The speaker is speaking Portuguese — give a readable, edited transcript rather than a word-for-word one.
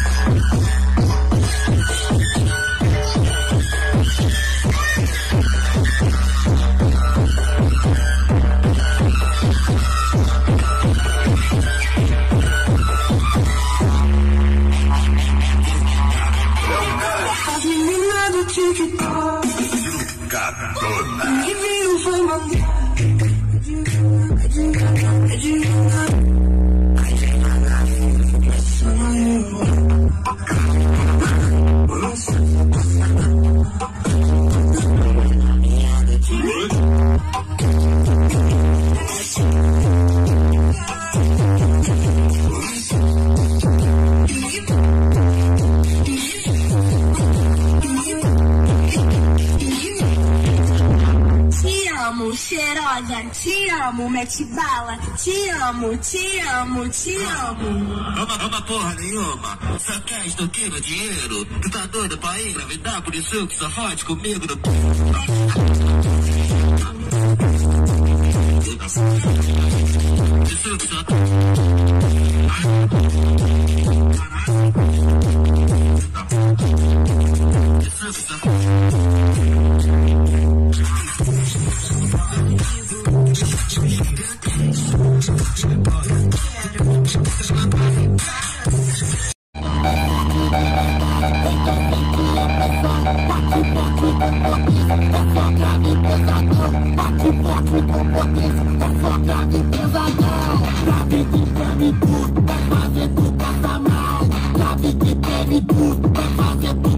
Cheirosa, te amo, mete bala, te amo, te amo, te amo. Ama porra nenhuma, só quer extorquir meu dinheiro. Tu tá doida pra engravidar, por isso que só fode comigo no... Isso que só... Isso que só... Sabe que teve tudo, vai fazer tudo.